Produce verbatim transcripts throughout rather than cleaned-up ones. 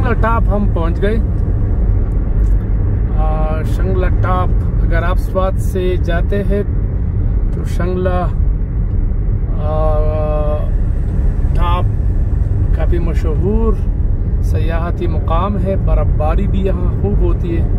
Shringla top हम पहुंच गए। शंगला टॉप अगर आप स्वात से जाते हैं तो शंगला टॉप काफ़ी मशहूर सयाहती मुकाम है। बर्फबारी भी यहाँ खूब होती है।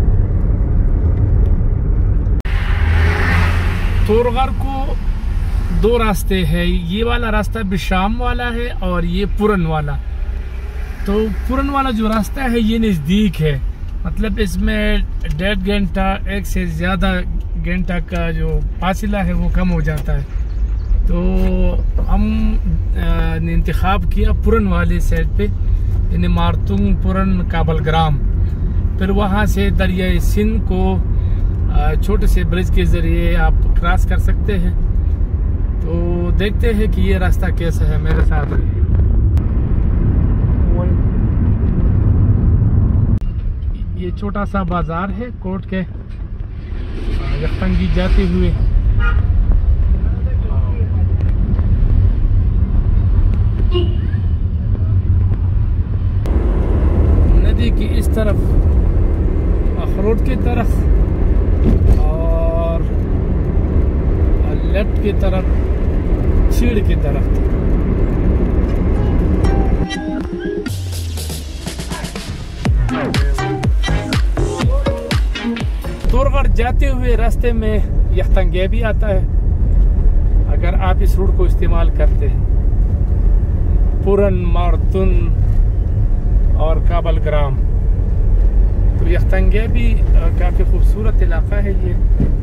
तोरगढ़ को दो रास्ते हैं, ये वाला रास्ता बिशाम वाला है और ये पुरन वाला। तो पुरन वाला जो रास्ता है ये नज़दीक है, मतलब इसमें डेढ़ घंटा एक से ज़्यादा घंटा का जो फासला है वो कम हो जाता है। तो हम ने इंतखाब किया पुरन वाले साइड पे, यानी मारतुंग पुरन काबलग्राम। फिर वहाँ से दरिया सिंध को छोटे से ब्रिज के ज़रिए आप क्रॉस कर सकते हैं। तो देखते हैं कि ये रास्ता कैसा है, मेरे साथ रहिए। ये छोटा सा बाजार है कोट के यखतंगी जाते हुए। नदी की इस तरफ अखरोट की तरफ और लेफ्ट की तरफ चीड़ की तरफ। तोरगढ़ जाते हुए रास्ते में यखतंगे भी आता है अगर आप इस रूट को इस्तेमाल करते हैं। पुरन, मारतुन और काबलग्राम। तो यखतंगे भी काफ़ी खूबसूरत इलाका है ये।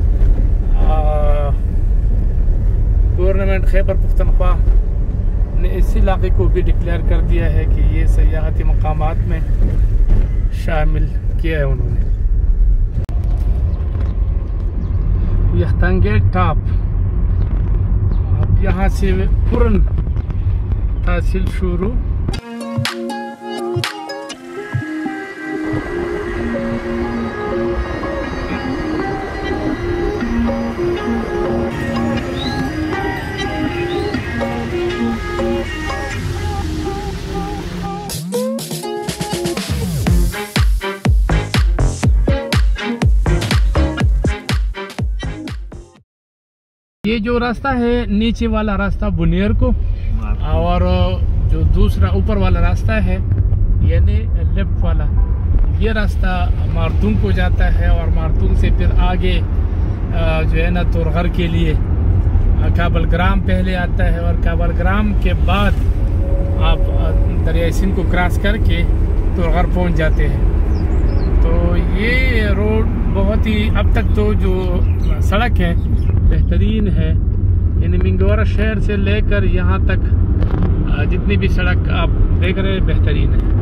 गवर्नमेंट खैबर पख्तनख्वा ने इस इलाके को भी डिक्लेयर कर दिया है कि ये सयाहती मकामात में शामिल किया है उन्होंने। यखतंगे टॉप, अब यहाँ से पुरन तहसील शुरू। ये जो रास्ता है नीचे वाला रास्ता बुनियर को, और जो दूसरा ऊपर वाला रास्ता है यानी लेफ्ट वाला, ये रास्ता मारतुंग को जाता है। और मारतुंग से फिर आगे जो है ना तोरगढ़ के लिए काबलग्राम पहले आता है, और काबलग्राम के बाद आप दरिया सिंध को क्रॉस करके तोरगढ़ पहुंच जाते हैं। तो ये रोड बहुत ही, अब तक तो जो सड़क है बेहतरीन है, यानी मिंगोरा शहर से लेकर यहाँ तक जितनी भी सड़क आप देख रहे हैं बेहतरीन है।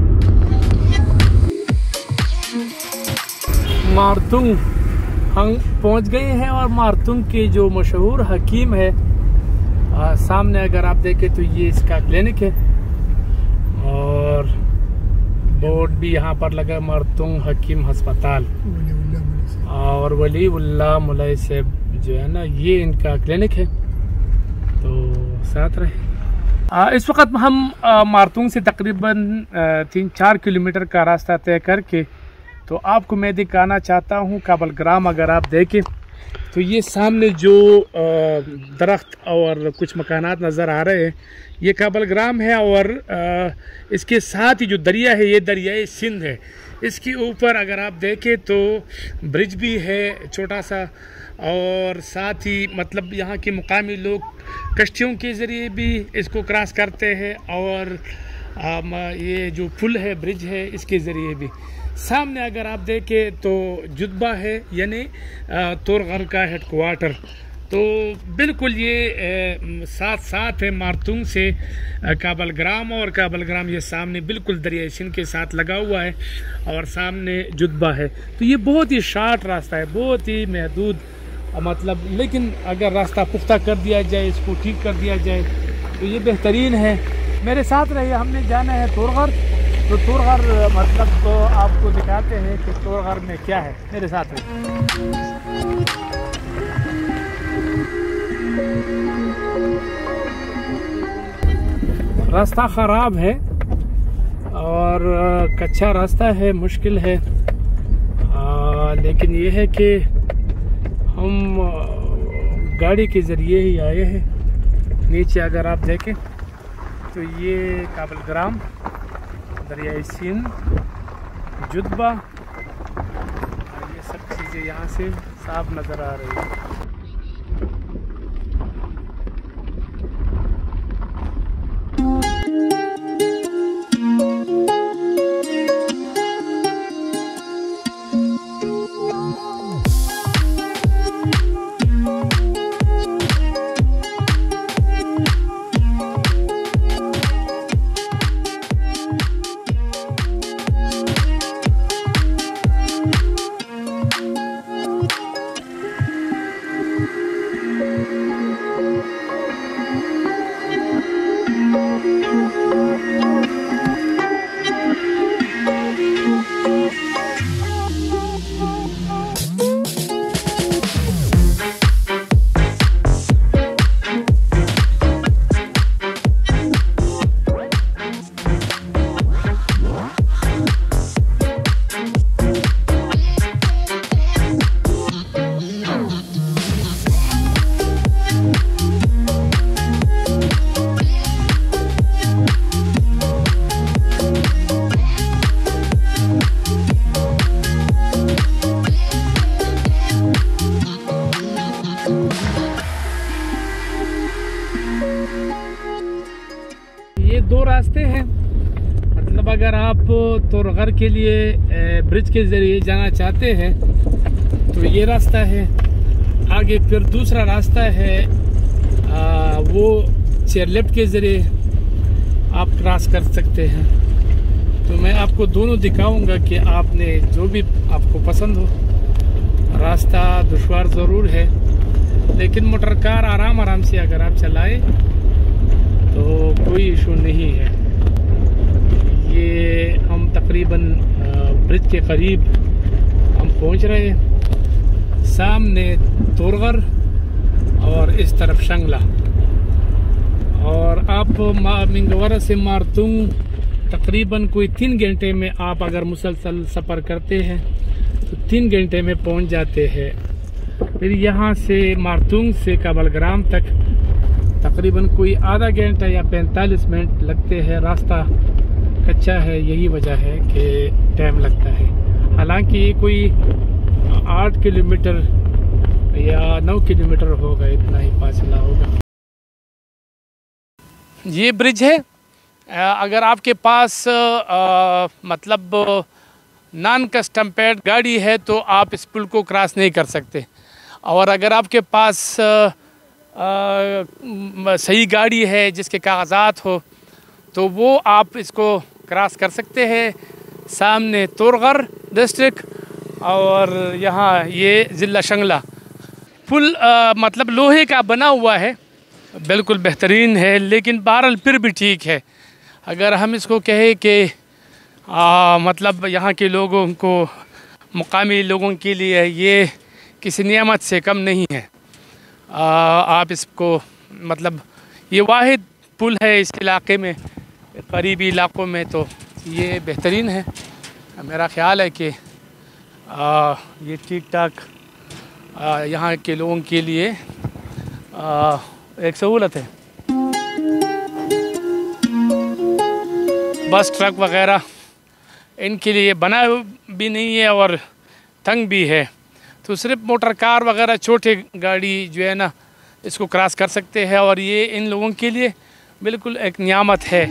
मारतुंग हम पहुँच गए हैं, और मारतुंग के जो मशहूर हकीम है आ, सामने अगर आप देखें तो ये इसका क्लिनिक है, और बोर्ड भी यहाँ पर लगा मारतुंग हकीम अस्पताल, और वलीउल्लाह मुलाई साहब जो है ना ये इनका क्लिनिक है। तो साथ रहे। आ, इस वक्त हम आ, मारतुंग से तकरीबन तीन चार किलोमीटर का रास्ता तय करके तो आपको मैं दिखाना चाहता हूँ काबलग्राम। अगर आप देखें तो ये सामने जो दरख्त और कुछ मकानात नज़र आ रहे हैं ये काबलग्राम है, और आ, इसके साथ ही जो दरिया है ये दरिया सिंध है। इसके ऊपर अगर आप देखें तो ब्रिज भी है छोटा सा, और साथ ही मतलब यहाँ के मुकामी लोग कश्तियों के ज़रिए भी इसको क्रॉस करते हैं, और आम, ये जो पुल है ब्रिज है इसके ज़रिए भी। सामने अगर आप देखें तो जुद्बा है, यानी तोरगढ़ का हेडक्वार्टर। तो बिल्कुल ये साथ साथ है मारतुंग से काबलग्राम, और काबलग्राम ये सामने बिल्कुल दरिया सिंध के साथ लगा हुआ है, और सामने जुद्बा है। तो ये बहुत ही शार्ट रास्ता है, बहुत ही महदूद मतलब, लेकिन अगर रास्ता पुख्ता कर दिया जाए, इसको ठीक कर दिया जाए तो ये बेहतरीन है। मेरे साथ रहिए, हमने जाना है तोरगढ़। तो तोरगढ़ मतलब तो आपको दिखाते हैं कि तोरगढ़ में क्या है। मेरे साथ रहिए। रास्ता ख़राब है और कच्चा रास्ता है, मुश्किल है, आ, लेकिन ये है कि हम गाड़ी के ज़रिए ही आए हैं। नीचे अगर आप देखें तो ये काबलग्राम, दरियाई सिंध, जुद्बा, ये सब चीज़ें यहाँ से साफ नज़र आ रही है। दो रास्ते हैं, मतलब अगर आप तोरगर के लिए ब्रिज के ज़रिए जाना चाहते हैं तो ये रास्ता है। आगे फिर दूसरा रास्ता है, आ, वो चेयरलिफ्ट के ज़रिए आप क्रॉस कर सकते हैं। तो मैं आपको दोनों दिखाऊंगा कि आपने जो भी आपको पसंद हो। रास्ता दुश्वार ज़रूर है, लेकिन मोटर कार आराम आराम से अगर आप चलाएं तो कोई इशू नहीं है। ये हम तकरीबन ब्रिज के करीब हम पहुंच रहे हैं। सामने तोरगर और इस तरफ शंगला, और आप मिंगवरा से मारतुंग तकरीबन कोई तीन घंटे में आप अगर मुसलसल सफ़र करते हैं तो तीन घंटे में पहुंच जाते हैं। फिर यहाँ से मारतुंग से काबलग्राम तक तकरीबन कोई आधा घंटा या पैंतालीस मिनट लगते हैं। रास्ता कच्चा है, यही वजह है कि टाइम लगता है। हालांकि ये कोई आठ किलोमीटर या नौ किलोमीटर होगा, इतना ही फासला होगा। ये ब्रिज है। अगर आपके पास आ, मतलब नॉन कस्टम पेड गाड़ी है तो आप इस पुल को क्रॉस नहीं कर सकते, और अगर आपके पास आ, आ, सही गाड़ी है जिसके कागजात हो तो वो आप इसको क्रॉस कर सकते हैं। सामने तोरगर डिस्ट्रिक्ट और यहाँ ये ज़िला शंगला। पुल आ, मतलब लोहे का बना हुआ है, बिल्कुल बेहतरीन है, लेकिन बहरहाल फिर भी ठीक है। अगर हम इसको कहें कि मतलब यहाँ के लोगों को, मुकामी लोगों के लिए ये किसी नियामत से कम नहीं है। आ, आप इसको मतलब ये वाहिद पुल है इस इलाके में, करीबी इलाकों में, तो ये बेहतरीन है। मेरा ख़्याल है कि आ, ये ठीक ठाक यहाँ के लोगों के लिए आ, एक सहूलत है। बस ट्रक वगैरह इनके लिए बना भी नहीं है और तंग भी है, तो सिर्फ मोटर कार वगैरह छोटे गाड़ी जो है ना इसको क्रॉस कर सकते हैं, और ये इन लोगों के लिए बिल्कुल एक नियामत है।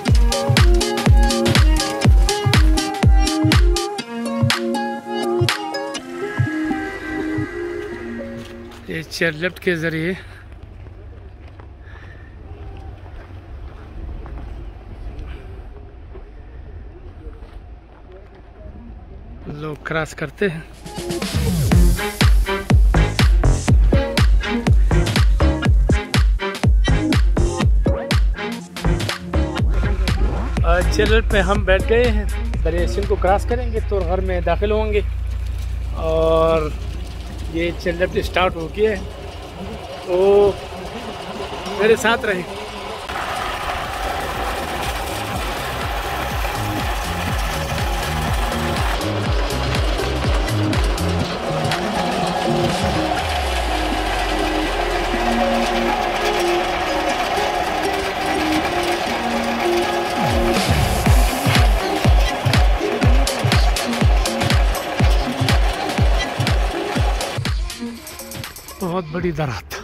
ये चेयरलिफ्ट के ज़रिए लोग क्रॉस करते हैं। चेयरलिफ्ट में हम बैठ गए हैं, दरिया सिंध को क्रॉस करेंगे तो घर में दाखिल होंगे, और ये चेयरलिफ्ट स्टार्ट हो गया है, तो मेरे साथ रहें। बड़ी दरात।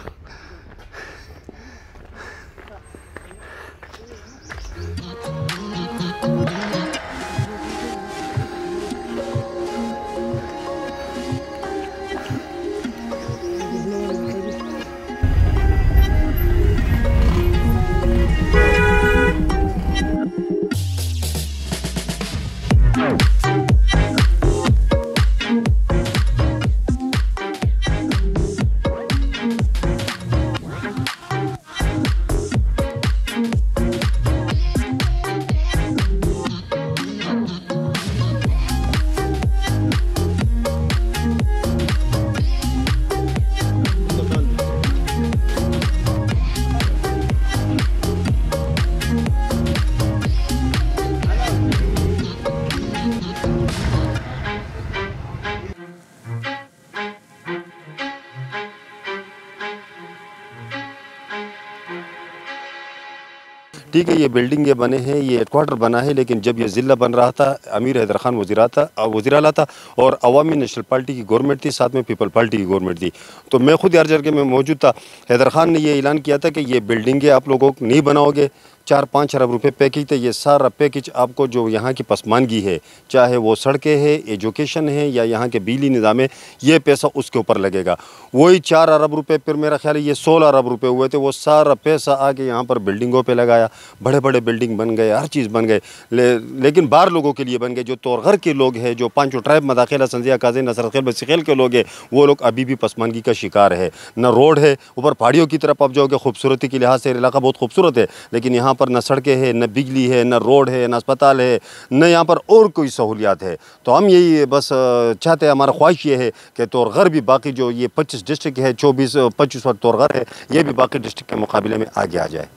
ठीक है, ये बिल्डिंग ये बने हैं, ये हेडक्वार्टर बना है, लेकिन जब ये ज़िला बन रहा था अमीर हैदर खान वज़ीरा था वज़ीर आला था और अवामी नेशनल पार्टी की गवर्नमेंट थी, साथ में पीपल पार्टी की गवर्नमेंट थी। तो मैं खुद यार जगह में मौजूद था। हैदर खान ने ये ऐलान किया था कि ये बिल्डिंगें आप लोगों को नहीं बनाओगे, चार पाँच अरब रुपए पैकेज थे। ये सारा पैकेज आपको जो यहाँ की पसमानगी है, चाहे वो सड़कें हैं, एजुकेशन है या यहाँ के बिजली निज़ाम है, ये पैसा उसके ऊपर लगेगा। वही चार अरब रुपए फिर मेरा ख्याल है ये सोलह अरब रुपए हुए थे, वो सारा पैसा आके यहाँ पर बिल्डिंगों पे लगाया। बड़े बड़े बिल्डिंग बन गए, हर चीज़ बन गए, ले, लेकिन बाहर लोगों के लिए बन गए। जो तोरगर के लोग हैं, जो पाँचों ट्राइब मदाखिला संजिया काजी नसरखेल बसीखेल के लोग हैं, वो लोग अभी भी पसमानगी का शिकार है। न रोड है, ऊपर पहाड़ियों की तरफ आप जाओगे, खूबसूरती के लिहाज से इलाका बहुत खूबसूरत है, लेकिन यहाँ पर न सड़कें हैं, न बिजली है, न रोड है, न अस्पताल है, न यहाँ पर और कोई सहूलियात है। तो हम यही बस चाहते हैं, हमारा ख्वाहिश ये है कि तोरगर भी बाकी जो ये पच्चीस डिस्ट्रिक्ट है, चौबीस पच्चीस वक्त तोरगर है, ये भी बाकी डिस्ट्रिक्ट के मुकाबले में आगे आ जाए।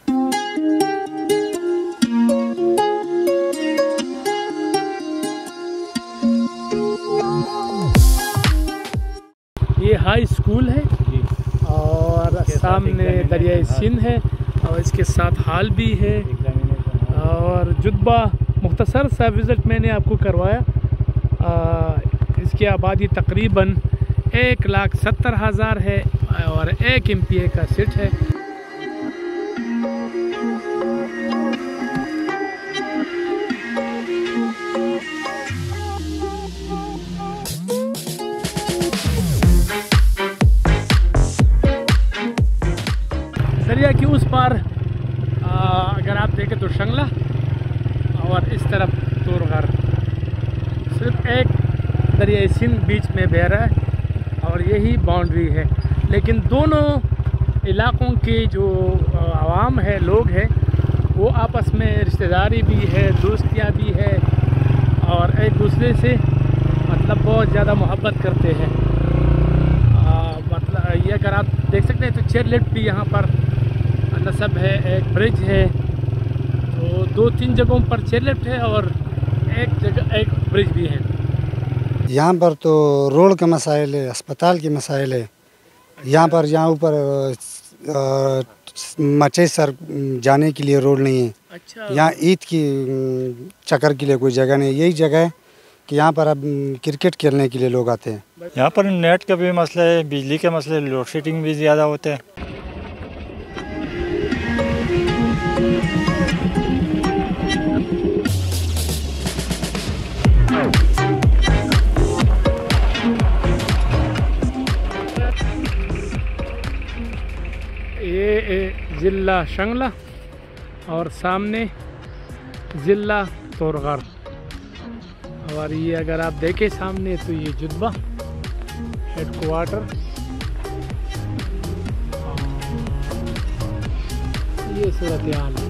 ये हाई स्कूल है और सामने दरियाई सिंध है और इसके साथ हाल भी है। और जुद्बा मुख्तसर सा विज़िट मैंने आपको करवाया। आ, इसकी आबादी तकरीबन एक लाख सत्तर हज़ार है और एक एम पी ए का सीट है। दरिया की उस पार आ, अगर आप देखें तो शंगला और इस तरफ तोरगर, सिर्फ एक दरियाई सिंध बीच में बह रहा है और यही बाउंड्री है। लेकिन दोनों इलाक़ों के जो आवाम है, लोग हैं, वो आपस में रिश्तेदारी भी है, दोस्तियाँ भी है और एक दूसरे से मतलब बहुत ज़्यादा मोहब्बत करते हैं। आ, मतलब ये अगर आप देख सकते हैं तो चेयर लिफ्ट भी यहाँ पर नस्ब है, एक ब्रिज है, तो दो तीन जगहों पर चेयर लिफ्ट है और एक जगह एक ब्रिज भी है। यहाँ पर तो रोड के मसाइल है, अस्पताल के मसाइल है। यहाँ पर यहाँ ऊपर मचे सर जाने के लिए रोड नहीं है। अच्छा। यहाँ ईद की चक्कर के लिए कोई जगह नहीं। यही जगह है कि यहाँ पर अब क्रिकेट खेलने के लिए लोग आते हैं। यहाँ पर नेट का भी मसला है, बिजली के मसले, लोड शेडिंग भी ज़्यादा होते हैं। ये ज़िला शंगला और सामने ज़िला तोरगर। और ये अगर आप देखें सामने तो ये जुद्बा हेडक्वार्टर, ये सूरत हाल है।